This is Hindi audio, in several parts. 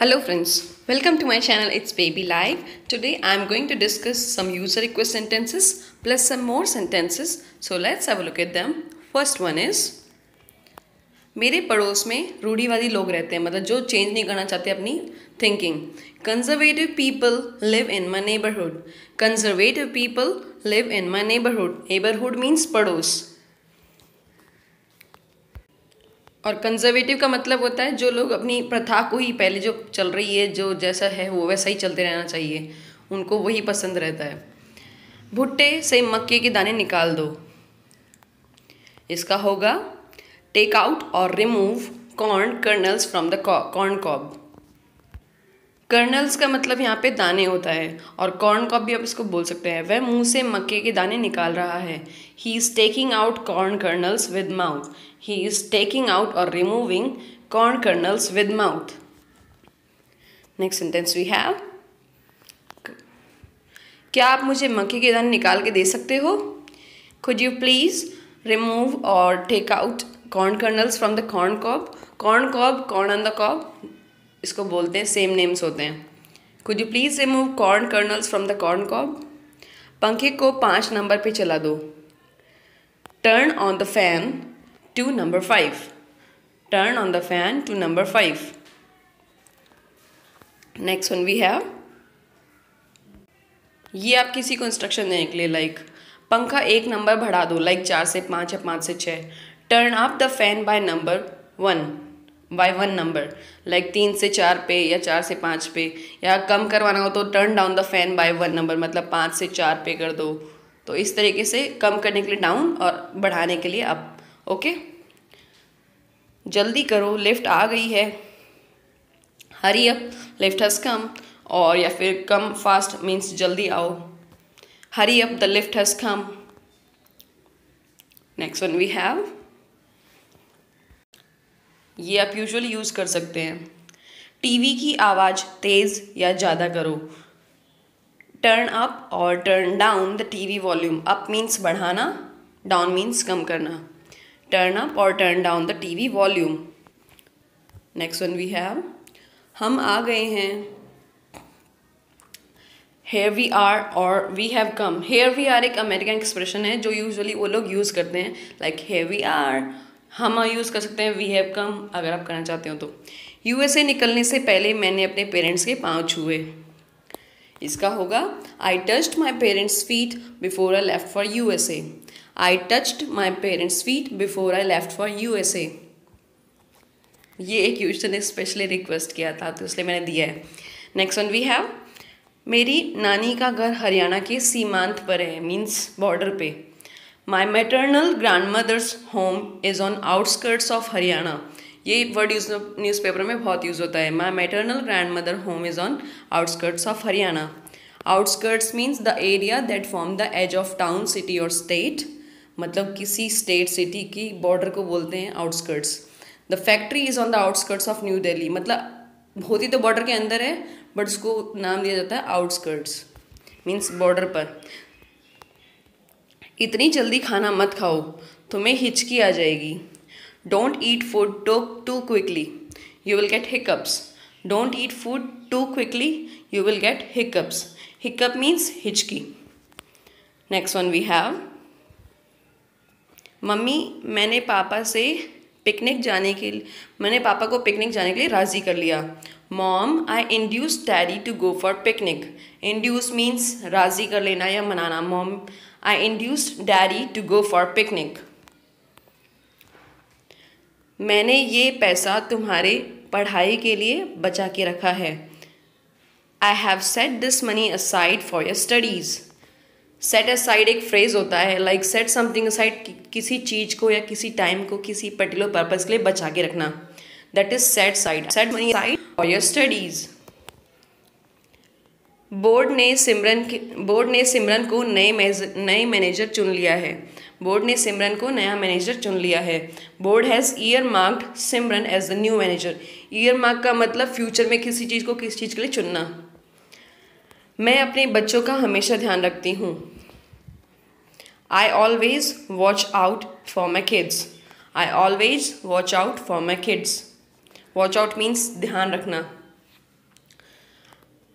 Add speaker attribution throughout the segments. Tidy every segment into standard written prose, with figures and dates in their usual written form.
Speaker 1: Hello friends, welcome to my channel. It's Baby Live. Today I'm going to discuss some user request sentences plus some more sentences. So let's have a look at them. First one is मेरे पड़ोस में रूढ़िवादी लोग रहते हैं, मतलब जो चेंज नहीं करना चाहते अपनी thinking. Conservative people live in my neighbourhood. Conservative people live in my neighbourhood. Neighbourhood means पड़ोस. और कंजर्वेटिव का मतलब होता है जो लोग अपनी प्रथा को ही, पहले जो चल रही है, जो जैसा है वो वैसा ही चलते रहना चाहिए, उनको वही पसंद रहता है. भुट्टे से मक्के के दाने निकाल दो. इसका होगा टेक आउट और remove corn kernels from the corn cob. Kernels का मतलब यहाँ पे दाने होता है, और कॉर्न कॉब भी आप इसको बोल सकते हैं. वह मुंह से मक्के के दाने निकाल रहा है. He is taking out corn kernels with mouth. He is taking out और removing corn kernels with mouth. Next sentence we have, क्या आप मुझे मक्के के दाने निकाल के दे सकते हो? कुड यू प्लीज़ रिमूव और take out corn kernels from the corn cob. Corn cob, corn on the cob, इसको बोलते हैं, सेम नेम्स होते हैं. Could you please remove corn kernels from the corn cob. पंखे को 5 नंबर पे चला दो. Turn on the fan to number 5. Turn on the fan to number 5. Next one we have, ये आप किसी को इंस्ट्रक्शन देने के लिए, लाइक पंखा 1 नंबर बढ़ा दो, लाइक 4 से 5 या 5 से 6. Turn up the fan by number 1, by 1 number, like 3 से 4 पे या 4 से 5 पे. या कम करवाना हो तो turn down the fan by 1 number, मतलब 5 से 4 पे कर दो. तो इस तरीके से कम करने के लिए डाउन और बढ़ाने के लिए अप. ओके, जल्दी करो, लिफ्ट आ गई है. Hurry up, lift has come. और या फिर कम फास्ट मीन्स जल्दी आओ. Hurry up, the lift has come. Next one we have, ये आप यूजुअली यूज़ कर सकते हैं. टीवी की आवाज़ तेज़ या ज़्यादा करो. टर्न अप और turn down the TV volume. Up means बढ़ाना, डाउन मीन्स कम करना. टर्न अप और turn down the TV volume. Next one we have, हम आ गए हैं. हेयर वी आर और we have come. Here we are एक अमेरिकन एक्सप्रेशन है जो यूजुअली वो लोग यूज़ करते हैं, लाइक हेयर वी आर. हम यूज़ कर सकते हैं वी हैव कम अगर आप करना चाहते हो तो. यूएसए निकलने से पहले मैंने अपने पेरेंट्स के पाँव छुए. इसका होगा I touched my parents feet before I left for USA. I touched my parents feet before I left for USA. ये एक यूजर ने स्पेशली रिक्वेस्ट किया था तो इसलिए मैंने दिया है. नेक्स्ट वन वी हैव, मेरी नानी का घर हरियाणा के सीमांत पर है, मीन्स बॉर्डर पे. My maternal grandmother's home is on outskirts of Haryana. ये वर्ड न्यूज़पेपर में बहुत यूज़ होता है. My maternal grandmother home is on outskirts of Haryana. Outskirts means the area that form the edge of town, city और स्टेट. मतलब किसी स्टेट सिटी की बॉर्डर को बोलते हैं outskirts. The factory is on the outskirts of New Delhi. मतलब होती तो बॉर्डर के अंदर है बट उसको नाम दिया जाता है आउटस्कर्ट्स, मीन्स बॉर्डर पर. इतनी जल्दी खाना मत खाओ, तुम्हें हिचकी आ जाएगी. Don't eat food too quickly, you will get hiccups. Don't eat food too quickly, you will get hiccups. Hiccup means हिचकी. नेक्स्ट वन वी हैव, मम्मी मैंने पापा को पिकनिक जाने के लिए राज़ी कर लिया. Mom I induce daddy to go for picnic. Induce means राज़ी कर लेना या मनाना. Mom I induced daddy to go for picnic. मैंने ये पैसा तुम्हारे पढ़ाई के लिए बचा के रखा है. I have set this money aside for your studies. Set aside एक फ्रेज होता है, लाइक सेट समथिंग असाइड, किसी चीज़ को या किसी टाइम को किसी पर्टिकुलर पर्पज़ के लिए बचा के रखना. That is set side. Set money aside for your studies. Board ने सिमरन को नए मैनेजर चुन लिया है. बोर्ड ने सिमरन को नया मैनेजर चुन लिया है. Board has earmarked Simran as the new manager. Earmark का मतलब फ्यूचर में किसी चीज़ को किस चीज़ के लिए चुनना. मैं अपने बच्चों का हमेशा ध्यान रखती हूँ. I always watch out for my kids. I always watch out for my kids. Watch out means ध्यान रखना.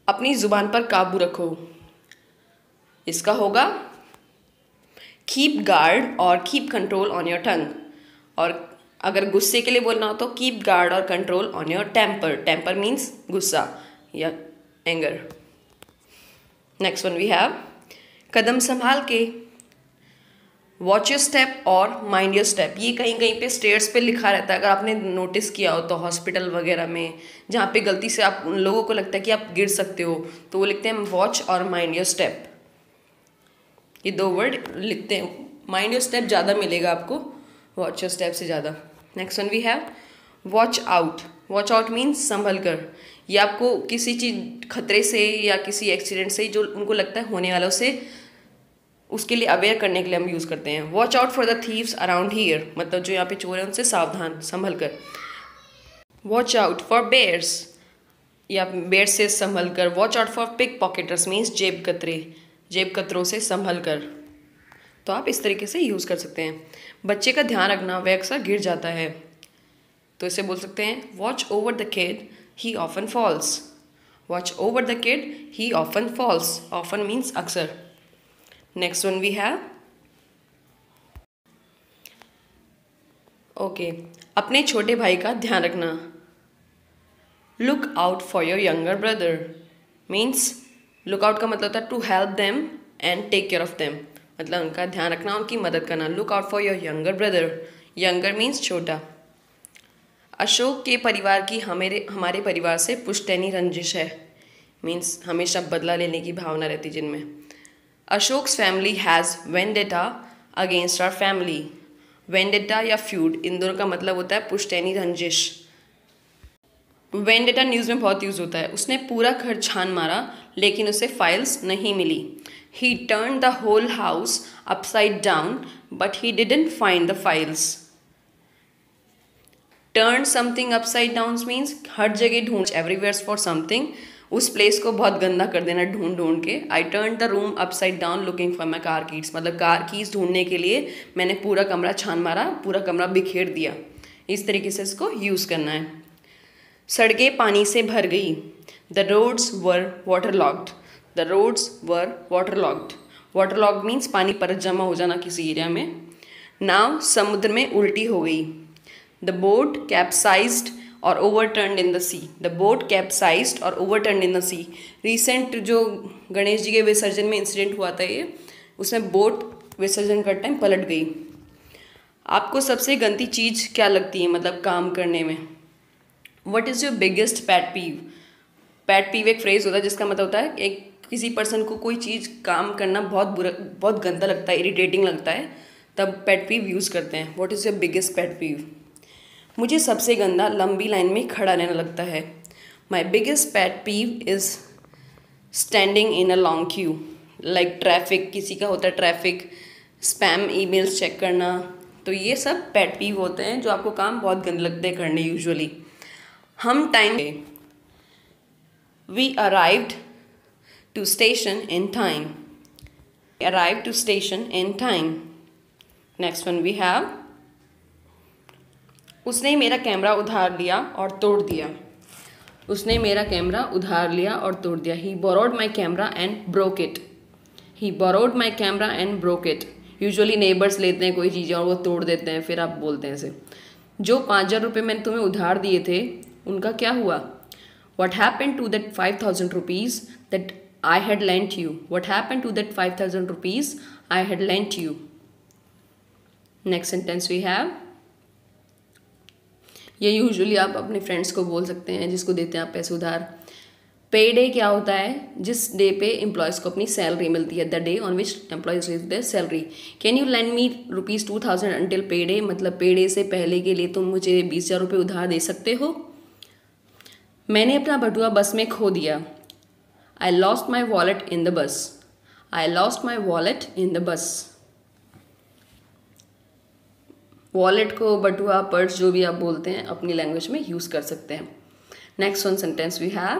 Speaker 1: अपनी ज़ुबान पर काबू रखो, इसका होगा कीप गार्ड और keep control on your tongue. और अगर गुस्से के लिए बोलना हो तो कीप गार्ड और control on your temper. Temper means गुस्सा या anger. Next one we have कदम संभाल के, वॉच योर स्टेप और माइंड योर स्टेप। ये कहीं कहीं पे स्टेयर्स पे लिखा रहता है, अगर आपने नोटिस किया हो तो हॉस्पिटल वगैरह में, जहाँ पे गलती से आप उन लोगों को लगता है कि आप गिर सकते हो तो वो लिखते हैं वॉच और माइंड योर स्टेप। ये दो वर्ड लिखते हैं, माइंड योर स्टेप ज़्यादा मिलेगा आपको वॉच योर स्टेप से ज़्यादा। Next one we have watch out. Watch out means संभल कर। ये आपको किसी चीज़ खतरे से या किसी एक्सीडेंट से जो उनको लगता है होने वाला उसे उसके लिए अवेयर करने के लिए हम यूज़ करते हैं। Watch out for the thieves around here, मतलब जो यहाँ पे चोर हैं उनसे सावधान, संभल कर। वॉच आउट फॉर बेयर्स, या बेयर से संभल कर। Watch out for pickpocketers means जेब कतरे, जेब कतरों से संभल कर। तो आप इस तरीके से यूज़ कर सकते हैं। बच्चे का ध्यान रखना, वह अक्सर गिर जाता है, तो इसे बोल सकते हैं watch over the kid he often falls. Watch over the kid he often falls. Often means अक्सर। Next one we have okay, अपने छोटे भाई का ध्यान रखना। Look out for your younger brother means, look out का मतलब होता है to help them and take care of them, मतलब उनका ध्यान रखना, उनकी मदद करना। Look out for your younger brother, younger means छोटा। अशोक के परिवार की हमारे परिवार से पुश्तैनी रंजिश है मीन्स हमेशा बदला लेने की भावना रहती जिनमें। Ashok's family has vendetta against our family. Vendetta या फ्यूड, इन दोनों का मतलब होता है पुश्तैनी रंजिश। वेंडेटा न्यूज़ में बहुत यूज़ होता है। उसने पूरा घर छान मारा लेकिन उसे फाइल्स नहीं मिली। He turn the whole house upside down but he didn't find the files. Turn something upside down means हर जगह ढूंढ, एवरीवेयर फॉर समथिंग, उस प्लेस को बहुत गंदा कर देना ढूंढ ढूंढ के। I turn the room upside down looking for my car keys, मतलब कार कीज ढूंढने के लिए मैंने पूरा कमरा छान मारा, पूरा कमरा बिखेर दिया। इस तरीके से इसको यूज़ करना है। सड़कें पानी से भर गई। The roads were water locked. The roads were water locked. Water locked means पानी परत जमा हो जाना किसी एरिया में। नाव समुद्र में उल्टी हो गई। द बोट कैप्साइज्ड और overturned in the sea. The boat capsized और overturned in the C. Recent जो गणेश जी के विसर्जन में इंसिडेंट हुआ था ये, उसमें बोट विसर्जन का टाइम पलट गई। आपको सबसे गंदी चीज़ क्या लगती है, मतलब काम करने में? What is your biggest pet peeve? Pet peeve एक फ्रेज होता है जिसका मतलब होता है एक किसी पर्सन को कोई चीज़ काम करना बहुत बुरा, बहुत गंदा लगता है, इरिटेटिंग लगता है, तब पैट पीव यूज़ करते हैं। What is your biggest pet peeve? मुझे सबसे गंदा लंबी लाइन में खड़ा रहना लगता है। My biggest pet peeve is standing in a long queue. Like traffic, किसी का होता है ट्रैफिक, स्पैम ईमेल्स चेक करना, तो ये सब पैट पीव होते हैं जो आपको काम बहुत गंदे लगते हैं करने यूजुअली। हम time, we arrived to station in time. Arrive to station in time. Next one we have उसने मेरा कैमरा उधार लिया और तोड़ दिया। उसने मेरा कैमरा उधार लिया और तोड़ दिया। He borrowed my camera and broke it. He borrowed my camera and broke it. Usually neighbours लेते हैं कोई चीज़ें और वो तोड़ देते हैं, फिर आप बोलते हैं इसे। जो 5,000 रुपये मैंने तुम्हें उधार दिए थे उनका क्या हुआ? What happen to that 5,000 rupees that I had lent you. What happen to that 5,000 rupees I had lent you. Next sentence we have, ये यूजुअली आप अपने फ्रेंड्स को बोल सकते हैं जिसको देते हैं आप पैसे उधार। पे डे क्या होता है? जिस डे पे एम्प्लॉयज़ को अपनी सैलरी मिलती है, the day on which employees receive their salary. Can you lend me ₹2,000 until payday, मतलब पे डे से पहले के लिए तुम मुझे 20,000 रुपये उधार दे सकते हो। मैंने अपना बटुआ बस में खो दिया। I lost my wallet in the bus. I lost my wallet in the bus. Wallet को बटुआ, पर्स, जो भी आप बोलते हैं अपनी लैंग्वेज में यूज़ कर सकते हैं। Next one sentence we have,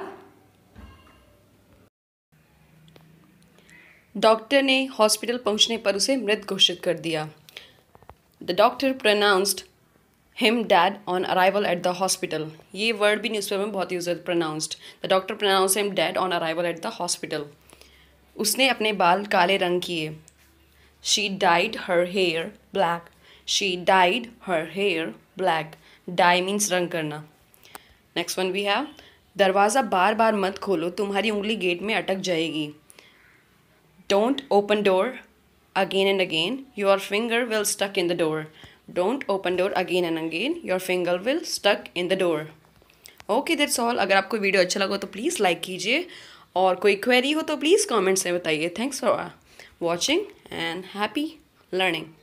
Speaker 1: doctor ने हॉस्पिटल पहुंचने पर उसे मृत घोषित कर दिया। The doctor pronounced him dead on arrival at the hospital, ये वर्ड भी न्यूज़पेपर में बहुत यूज है, pronounced. The doctor pronounce him dead on arrival at the hospital. उसने अपने बाल काले रंग किए। She dyed her hair black, she dyed her hair black. Dye means रंग करना। नेक्स्ट वन वी हैव, दरवाज़ा बार बार मत खोलो, तुम्हारी उंगली गेट में अटक जाएगी। Don't open door again and again, your finger will stuck in the door. Don't open door again and again, your finger will stuck in the door. Okay, that's all. अगर आपको वीडियो अच्छा लगा तो प्लीज़ लाइक कीजिए, और कोई क्वेरी हो तो प्लीज़ कमेंट्स में बताइए। Thanks for watching and happy learning.